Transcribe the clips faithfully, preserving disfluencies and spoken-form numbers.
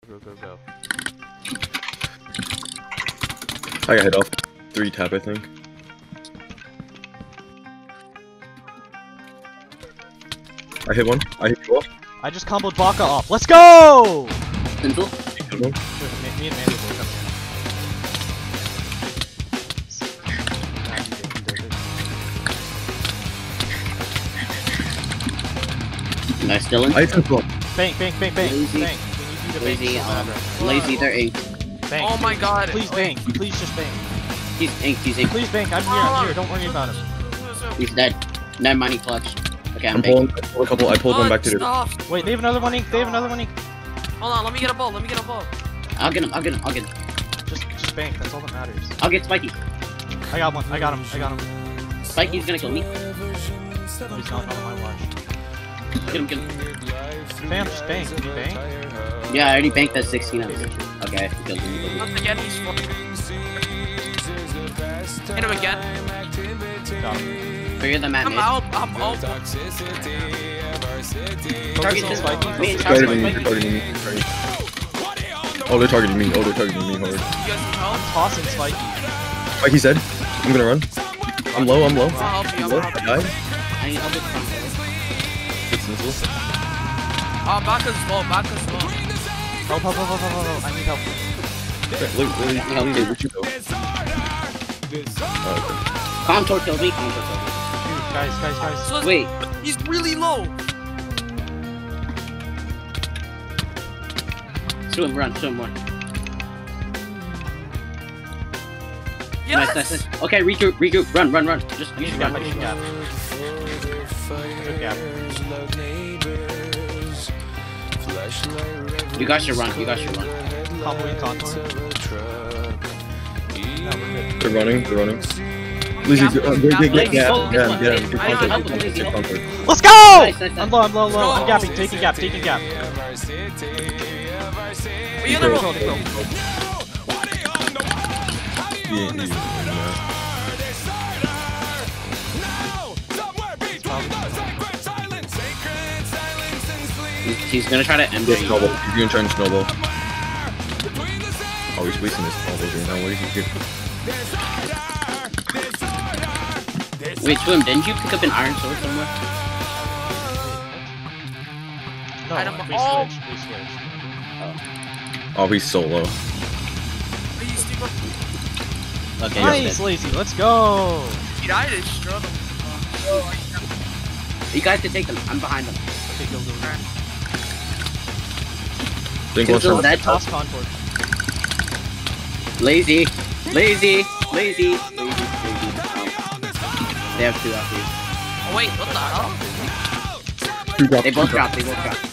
Go, go, go. I got hit off. Three tap, I think. I hit one. I hit two off. I just comboed Baka off. Let's go! Simple. Hit one. Me, me and Mandy will come here. Nice, Dylan. I hit two. Bank, bank, bank, bank, Lazy. bank. We need you to bank. Lazy, um, Sandra. lazy, they're ink. Bank. Oh my god. Please bank. Please just bank. He's ink, he's ink. Please bank. I'm here. I'm here. Don't worry about him. He's dead. No money clutch. Okay, I'm, I'm pulling I pulled a couple. I pulled Oh, one back to the. stop. Wait, they have another one ink. They have another one ink. Hold on, let me get a ball. Let me get a ball. I'll get him, I'll get him, I'll get him. Just, just bank. That's all that matters. I'll get Spiky. I got one. I got him. I got him. Spiky's gonna kill me. No, he's not, not on my watch. Get him, get him. Bam, just bank. Did you bank? Yeah, I already banked that sixteen ounce. Okay, I killed him. Once again, he's full. Hit him again. Got him. Figure the map I'm mid. out. I'm out. Target on this Spiky. Me, They're target targeting me. Spiky. They're targeting me. Sorry. Oh, they're targeting me. Oh, they're targeting me hard. You guys need help? Tossing Spiky. Like he said, I'm gonna run. I'm low. I'm low. I'll help you. I'm I'll low. help I you. died. I need help with front. It's Nizzle. Oh, back is low. Back is low. Help, help, help, help, help, help. I need help. Wait, wait, wait, Help wait, too. where'd you go? Oh, Contour killed me, Contour killed Dude, guys, guys, guys. So me. Wait, he's really low. swim, run, swim, run. Yes. Nice, nice, nice. Okay, regroup, regroup, run, run, run. Just, I you need should gap, run. I need gap. Good gap. You guys should run, you guys should run. Combo in contour. No, we're good. they're running. They're running. Lizzie, Yeah, get, uh, get, get, get, yeah, get, yeah, get, get, get, I get, help get, him, get, help him. get, Let's go! Nice, nice, nice. I'm low, I'm low, low. I'm Go. gapping, taking gap, taking gap. We get a roll. Yeah, yeah, yeah. He's, he's gonna try to end Get it. snowball. He's gonna try and snowball. Oh, he's wasting his snowball right now. What is he doing? Wait, Swim, didn't you pick up an iron sword somewhere? No, Item- we oh. switched, we switched. Oh, he's so low. Please, Steve. Okay, Nice, he's dead. Lazy, let's go! He died. It's struggle. You guys can take them. I'm behind them. Okay, go, go, go. Think Kill one those shot. dead. Toss contour. Lazy, lazy, lazy, lazy, lazy. Um, they have two after you. Oh, wait, what the hell? Two drop, They two both drop. dropped. They both dropped.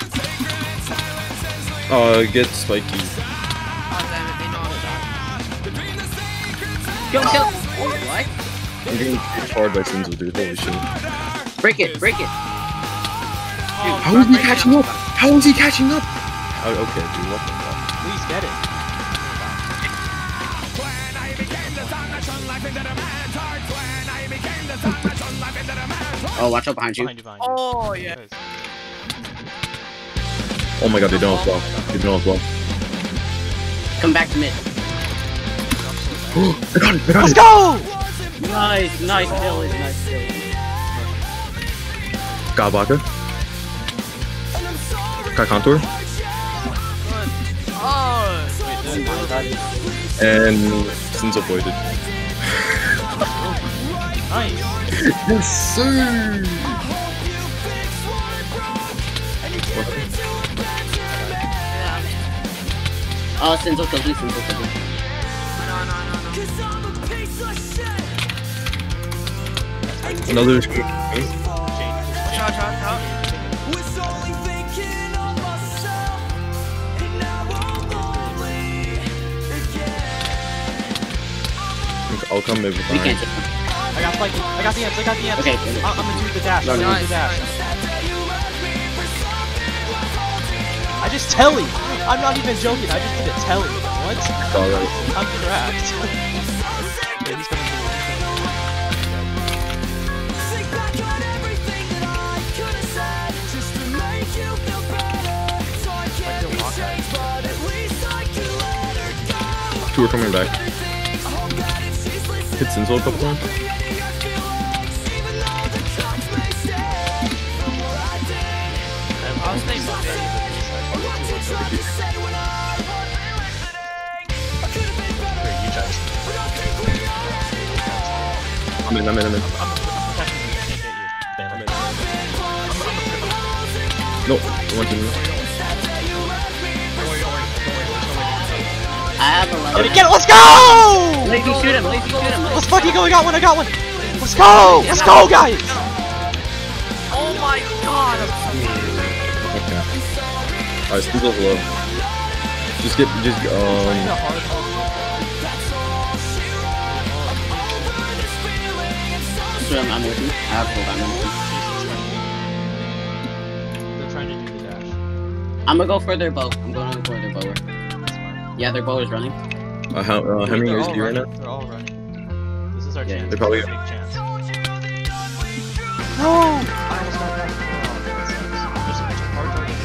Uh, get spiky. Oh, damn it. They know how to die. Kill, kill. Oh, what? I'm getting hit hard by Sinzo, dude. Holy shit. Break it, break it. Oh, How is he break it catching up. up? How is he catching up? Oh, okay, dude. What the fuck? Please get it. Oh, watch out behind you. Behind you, behind you. Oh, yeah. Nice. Oh my god, they don't have well. They don't have well. Come back to mid. I got it, I got Let's it. go! Nice, nice kill, nice kill. Got Baka. Got Contour. Oh, Oh my god. And Sinzo voided. Nice. Yes, sir! Oh, Sinzo killed me, Sinzo killed me. no, no, no, no. Another. Watch out, watch out, watch out. I'll come maybe We behind. can't take them. I got Spiky. I got the ants. I got the ants. Okay. I I'm gonna do the dash. I'm No, gonna do Nice, the dash. nice. I just telly. I'm not even joking. I just did a telly. What? Alright. I'm cracked. Yeah, he's coming through. I feel locked. Two are coming back. Hit Sinzo a couple times. I'll stay motivated. Here, you guys. I'm in, I'm in, I'm in. I'm protecting you. I can't get you. Damn it. No, I want to. I have a Let me level. get it. Let's go! Lazy, shoot him. Lazy, shoot him. Let's fucking go. I got one. I got one. Let's go. Let's go, guys. Oh my god, I'm so Okay. Alright, Sinzo's low. Just get, just, um... Shoot him, I'm with you. I have full I'm with you. They're trying to do the dash. I'm gonna go for their bow. I'm going for their bower. Yeah, their bow is running. Uh, how, uh, Hemming They're is all D right now? running. They're all running. This is our Yeah, chance. they're probably- This is a big chance. No! I almost got that. Oh, that sucks. Just a hard target.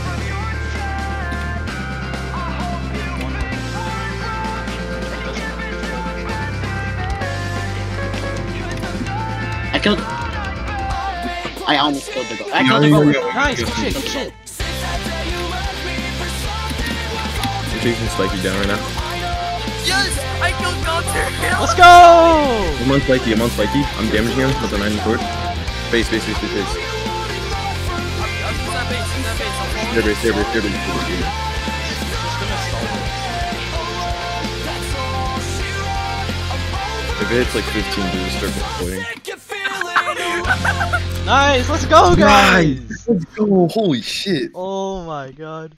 I killed. I almost killed the bow. I No, killed the no, bow. no, no. Nice, good shit, good shit. I'm chasing Spiky down right now. Yes! I killed Gunter! Let's go! I'm on Spiky, I'm on Spiky. I'm damaging him with a nine sword. Base, base, base, base, base. Use that base, use that base. I'm Their following. base, their base, their base, their base. If it hits like fifteen, dude, just start deploying. Nice, let's go, guys! Let's go! Holy shit! Oh my god.